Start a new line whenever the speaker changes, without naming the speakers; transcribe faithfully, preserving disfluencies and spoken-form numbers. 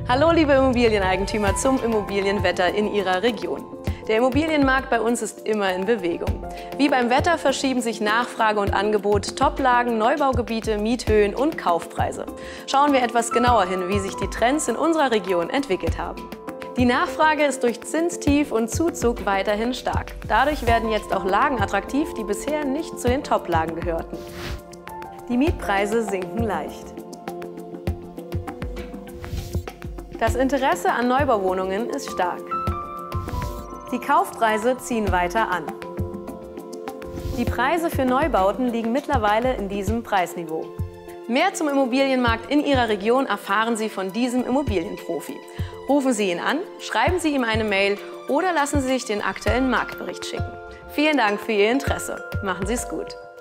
Hallo liebe Immobilieneigentümer zum Immobilienwetter in Ihrer Region. Der Immobilienmarkt bei uns ist immer in Bewegung. Wie beim Wetter verschieben sich Nachfrage und Angebot, Toplagen, Neubaugebiete, Miethöhen und Kaufpreise. Schauen wir etwas genauer hin, wie sich die Trends in unserer Region entwickelt haben. Die Nachfrage ist durch Zinstief und Zuzug weiterhin stark. Dadurch werden jetzt auch Lagen attraktiv, die bisher nicht zu den Toplagen gehörten. Die Mietpreise sinken leicht. Das Interesse an Neubauwohnungen ist stark. Die Kaufpreise ziehen weiter an. Die Preise für Neubauten liegen mittlerweile in diesem Preisniveau. Mehr zum Immobilienmarkt in Ihrer Region erfahren Sie von diesem Immobilienprofi. Rufen Sie ihn an, schreiben Sie ihm eine Mail oder lassen Sie sich den aktuellen Marktbericht schicken. Vielen Dank für Ihr Interesse. Machen Sie es gut.